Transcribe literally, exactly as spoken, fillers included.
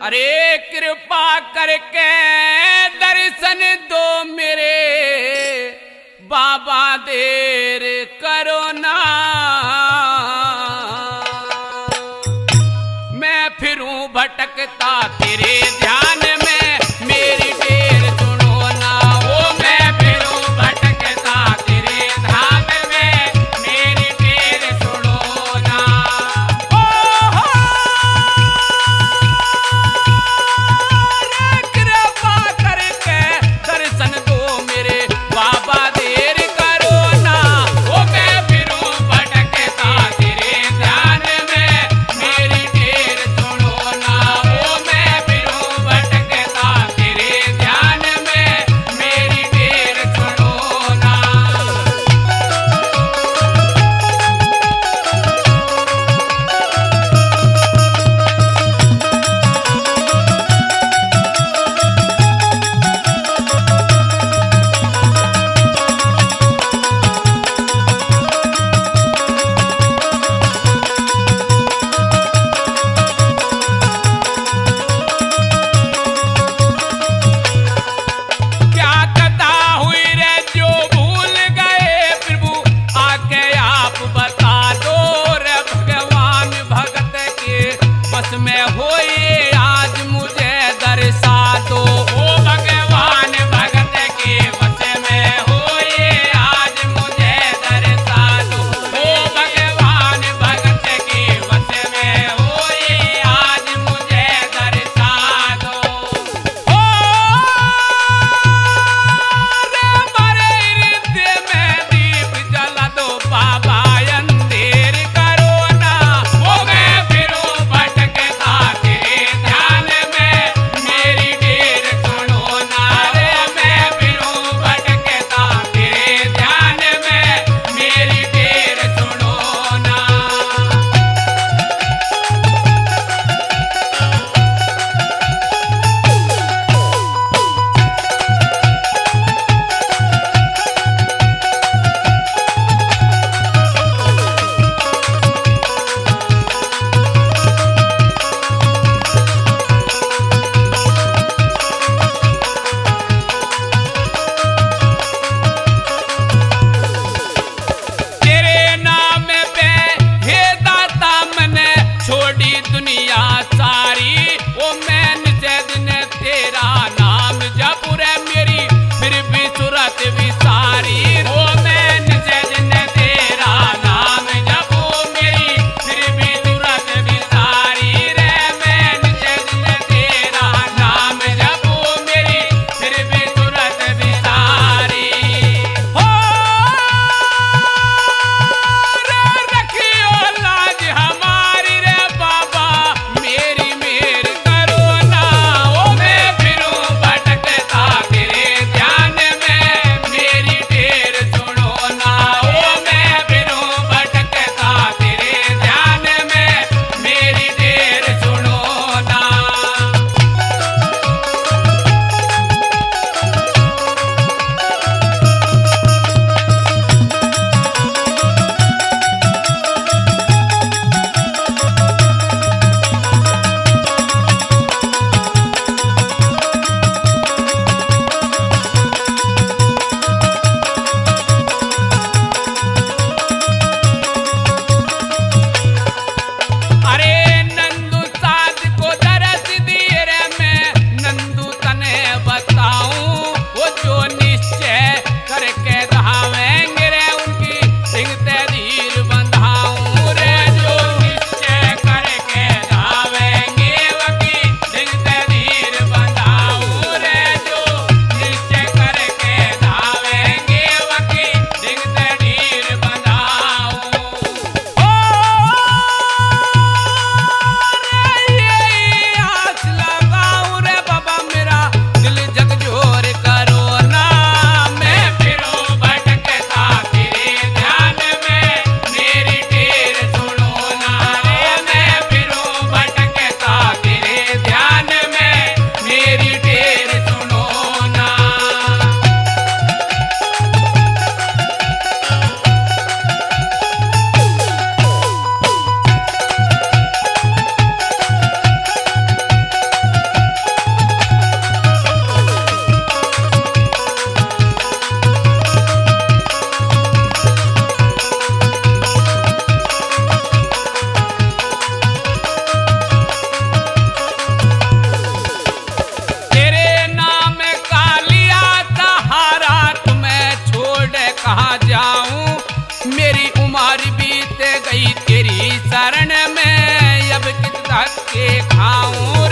अरे कृपा करके दर्शन दो मेरे बाबा, देर करो ना मैं फिरूं भटकता तेरे ध्यान में, मेरी ढेर सुनो ना। ओ मैं फिरूं भटकता तेरे ध्यान में, मेरी ढेर सुनो ना। ओ हो रे कृपा करके दर्शन दो मेरे बाबा, देर करो ना। ओ मैं फिरूं भटकता तेरे ध्यान में, मेरी ढेर सुनो ना। ओ मैं फिरूं भटकता तेरे ध्यान में, मेरी ढेर सुनो ना। क्या कथा हुई रे जो भूल गए प्रभु, आके आप बता दो रे भगवान। भगत के बस में होए आज मुझे दर्शा दो। ओ भगवान भगत के बस में होए आज मुझे दर्शा दो। ओ भगवान भगत के बस में होए आज मुझे दर्शा दो। ओ रे मारे हृदय में दीप जला दो बाबा, अंधेर करो ना। ओ मैं फिरूं भटकता तेरे धक्के खाऊं